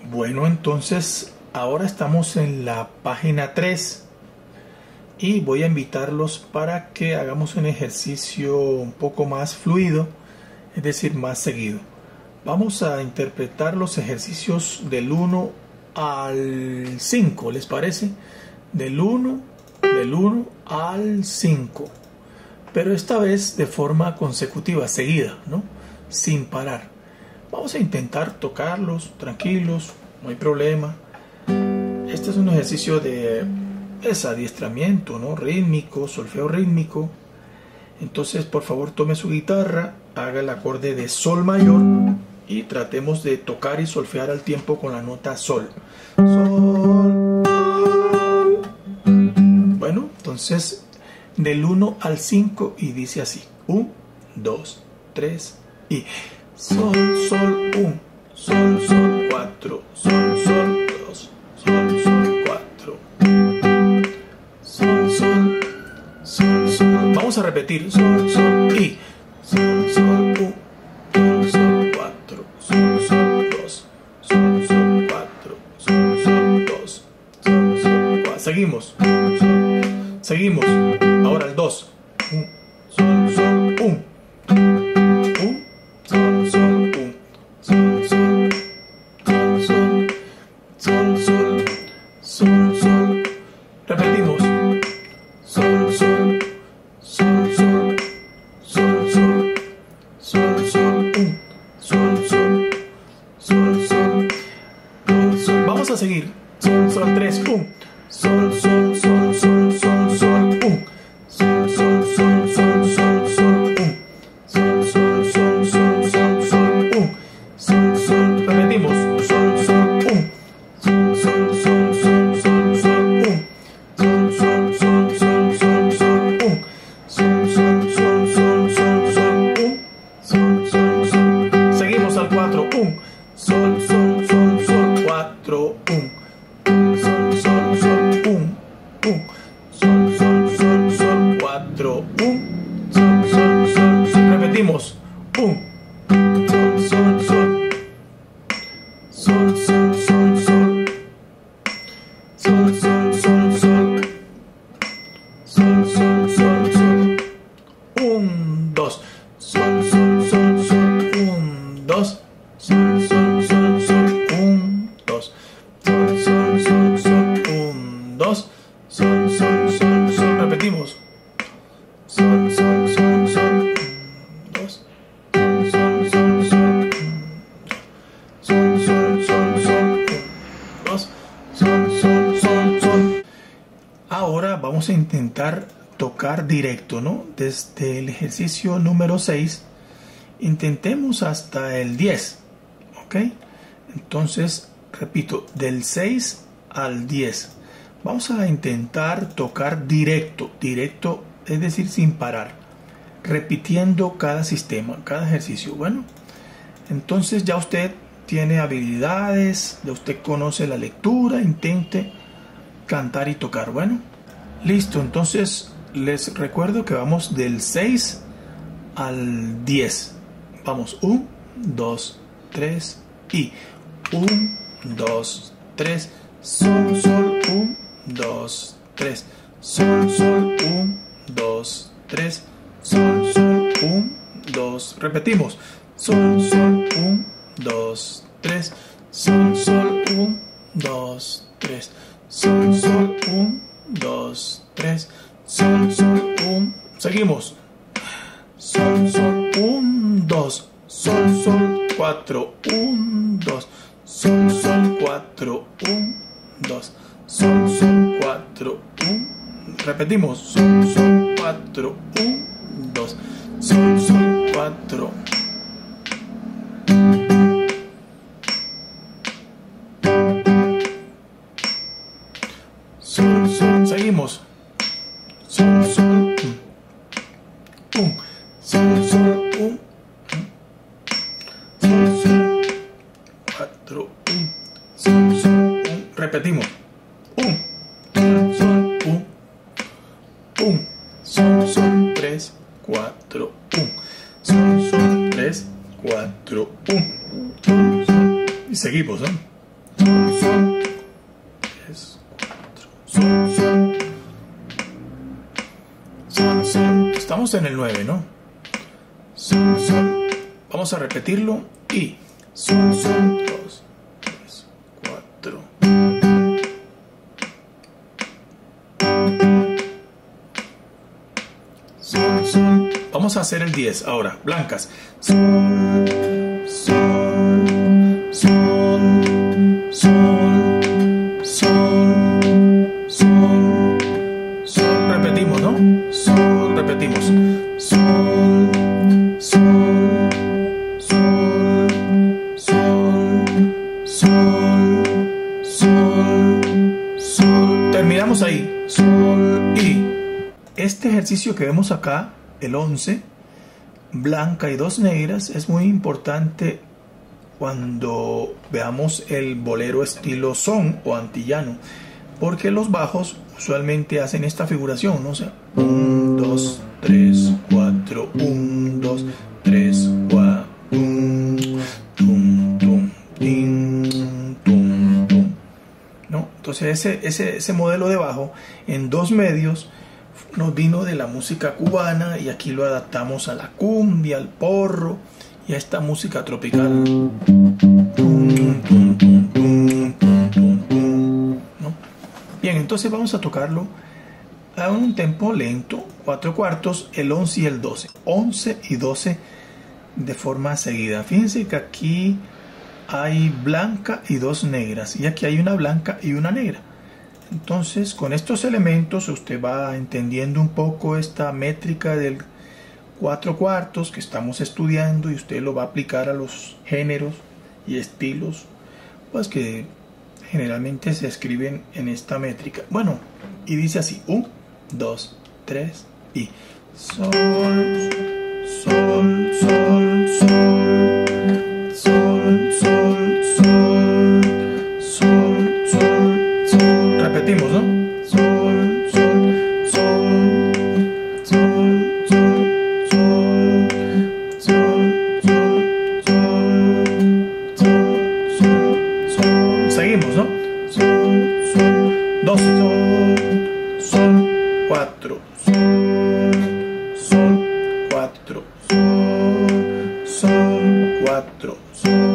Bueno, entonces ahora estamos en la página 3 y voy a invitarlos para que hagamos un ejercicio un poco más fluido, es decir, más seguido. Vamos a interpretar los ejercicios del 1 al 5, ¿les parece? Del 1 al 5, pero esta vez de forma consecutiva, seguida, ¿no? Sin parar. Vamos a intentar tocarlos tranquilos, no hay problema. Este es un ejercicio de adiestramiento, ¿no? Rítmico, solfeo rítmico. Entonces, por favor, tome su guitarra, haga el acorde de sol mayor y tratemos de tocar y solfear al tiempo con la nota sol. Sol, sol. Bueno, entonces del 1 al 5 y dice así: 1, 2, 3 y sol, sol, 1, sol, sol, 4, sol, sol, 2, sol, sol, 4, sol, sol, sol, sol. Vamos a repetir: sol, sol y sol, sol, 1, sol, sol, 4, sol, sol, 2, sol, sol, 4, sol, sol, 2, sol, sol, 4. Seguimos. Seguimos. Ahora el 2. Sol, sol, 1. Sol, sol, 1. Sol, sol, sol, sol, sol, sol, sol, sol. Repetimos. Sol, sol, sol, sol, sol, sol, sol, sol, 1. Sol, sol, sol, sol, sol, sol. Vamos a seguir. Sol, sol, 3, 1. Sol, sol, sol, sol, sol, sol, 1. Sol, sol, sol, sol, sol, sol, 1. Sol, sol, sol, sol, sol, sol, 1. Sol, sol, repetimos. Sol, sol, 1. Sol, sol, sol, sol, sol, sol, 1. Sol, sol, sol, sol, sol, sol, 1. Sol, sol, sol, sol, sol, sol, 1. Sol, sol, sol. Seguimos al 4, 1. Sol, sol, sol, sol, 4, 1. Sol, sol, sol, 1, 1. Sol, sol, sol, sol, 4, 1. Sol, sol, sol, sol. Repetimos. 1. Sol, sol, sol. Sol, sol, sol, sol. Sol, sol, sol, sol. Sol, sol, sol, sol. 1, 2. Sol, sol, sol, sol. 1, 2. Sol, sol, sol, sol. 1, 2. Sol, sol, sol, sol. 1, 2. Sol, sol, sol, sol. Repetimos. Sol, sol, sol, sol. 2. Sol, sol, sol. Sol, sol, sol, sol. 2. Sol, sol, sol, sol. Ahora vamos a intentar tocar directo, ¿no? Desde el ejercicio número 6, intentemos hasta el 10, ¿ok? Entonces, repito, del 6 al 10. Vamos a intentar tocar directo, es decir, sin parar, repitiendo cada sistema, cada ejercicio. Bueno, entonces ya usted tiene habilidades, ya usted conoce la lectura, intente cantar y tocar. Bueno, listo, entonces les recuerdo que vamos del 6 al 10. Vamos, 1, 2, 3 y 1, 2, 3, sol, sol, 1, 2, 3, sol, sol, 1, 2, 3, sol, sol, 1, 2, repetimos, sol, sol, 1, 2, 3, sol, sol, 1, 2, 3, sol, sol, 1, 2, 3, sol, sol, 1, seguimos, sol, sol, 1, 2, sol, sol, 4, 1, 2, sol, sol, 4, 1, 2, sol, sol, 4, 1, repetimos, sol, sol, 4, 1, 2, sol, sol, 4. Sol, sol, seguimos. Sol, sol, 1, sol, sol, 1, sol, sol, 4, 1, sol, sol, 1, repetimos. 1, sol, 1, 1, sol, sol, 3, 4, 1, sol, sol, 3, 4, 1, y seguimos, ¿no? sol, 3, 4, sol, sol, sol, sol. Estamos en el 9, ¿no? Sol, sol. Vamos a repetirlo y sol, sol, 2, 3, 4. Sol, sol. Vamos a hacer el 10 ahora, blancas. Sol, sol, sol, sol, sol, sol, sol. Repetimos, ¿no? Sol, repetimos. Sol, sol, sol, sol, sol, sol, sol. Terminamos ahí. Sol y este ejercicio que vemos acá, el 11, blanca y 2 negras, es muy importante cuando veamos el bolero estilo son o antillano, porque los bajos usualmente hacen esta figuración, ¿no? O sea, 1, 2, 3, 4, 1, 2, 3, 4, tum, tum, tum, tin, tum, tum, ¿no? Entonces ese modelo de bajo en 2 medios nos vino de la música cubana y aquí lo adaptamos a la cumbia, al porro y a esta música tropical. ¿No? Bien, entonces vamos a tocarlo a un tempo lento, 4/4, el 11 y el 12. 11 y 12 de forma seguida. Fíjense que aquí hay blanca y 2 negras y aquí hay una blanca y una negra. Entonces, con estos elementos usted va entendiendo un poco esta métrica del 4/4 que estamos estudiando y usted lo va a aplicar a los géneros y estilos pues que generalmente se escriben en esta métrica. Bueno, y dice así: 1, 2, 3 y sol, sol, sol, sol, sol, sol, sol, sol, sol, sol. Repetimos, ¿no? Sol, sol, sol, sol, sol, sol, sol, sol, sol, sol, sol. Seguimos, ¿no? Sol, sol, 12, sol, sol, 4, sol, sol, 4, sol, sol, 4, sol.